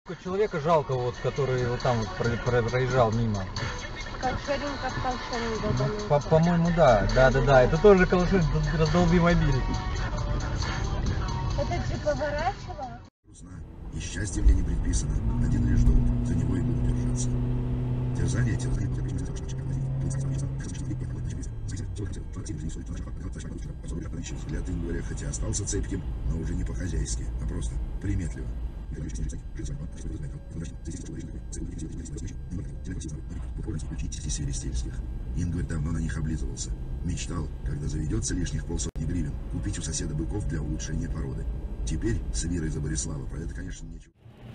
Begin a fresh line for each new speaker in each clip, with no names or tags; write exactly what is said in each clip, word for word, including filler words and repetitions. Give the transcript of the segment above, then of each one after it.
Человека жалко, вот, который вот там вот проезжал мимо.
Колшеринка, колшеринка.
По- По-моему, да. Да, да, да. Это тоже колшеринг, раздолби мобиль.
Это же поворачивало?
И счастье мне не предписано. Один лишь долг. За него и буду держаться. Терзание, терзание. Взгляд Ингваря хотя остался цепким, но уже не по-хозяйски, а просто приметливо. Ингварь давно на них облизывался. Мечтал, когда заведется лишних полсотни гривен, купить у соседа быков для улучшения породы. Теперь с Вирой за Борислава про это, конечно, нечего.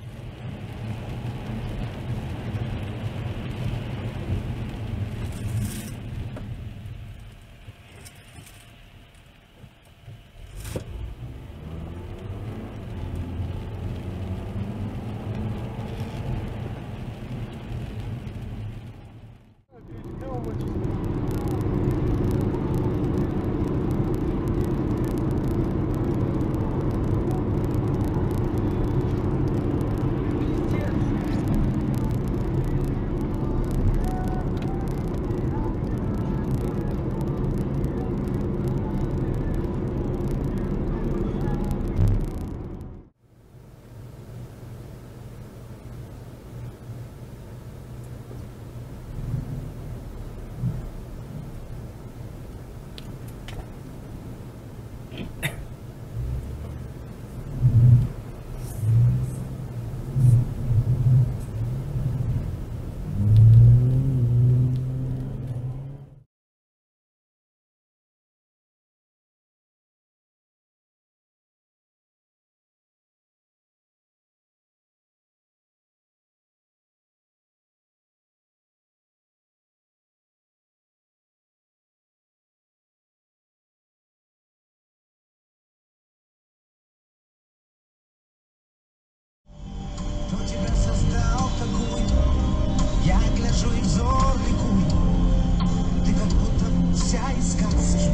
Я гляжу и взор ликует. Ты как будто вся из сказки.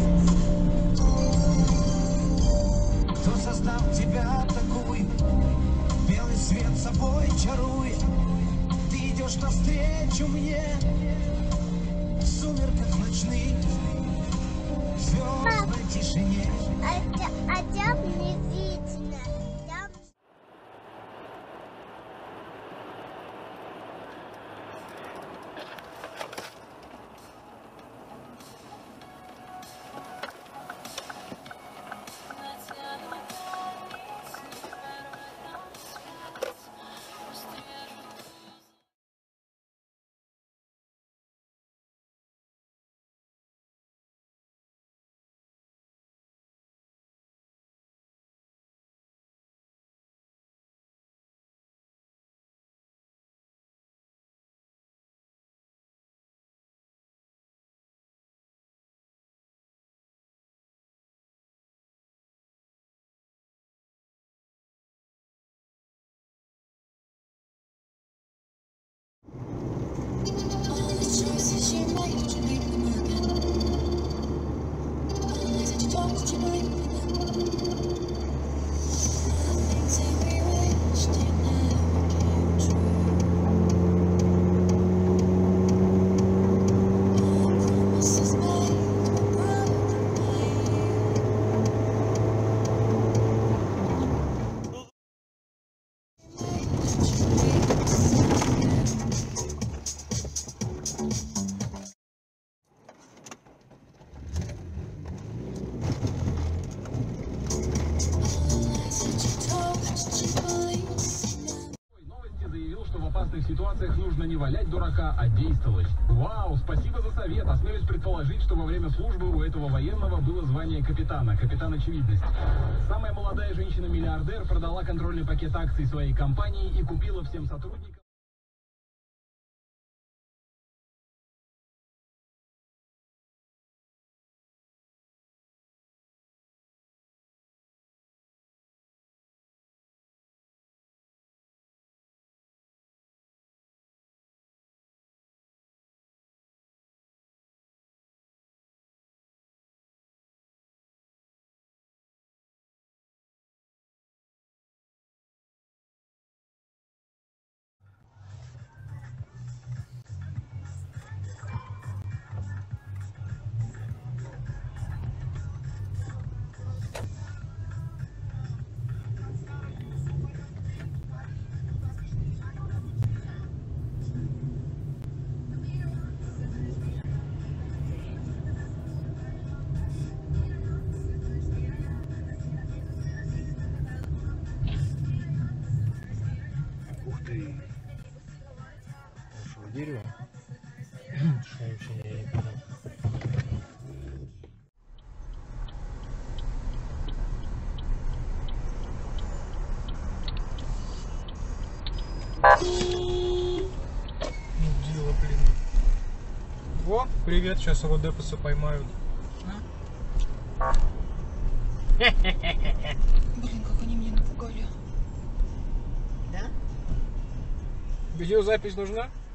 Кто создал тебя такую? Белый свет собой чарует. Ты идешь навстречу мне в сумерках ночных, в звездной тишине.
А, а там не видно. Там...
В опасных ситуациях нужно не валять дурака, а действовать. Вау, спасибо за совет. Осмелюсь предположить, что во время службы у этого военного было звание капитана, капитан очевидность. Самая молодая женщина-миллиардер продала контрольный пакет акций своей компании и купила всем сотрудникам
дерево. Что я вообще не понял. Ну, дело, блин. Во, привет, сейчас его депусы поймают.
Блин, как они меня напугали. Да?
Видеозапись нужна?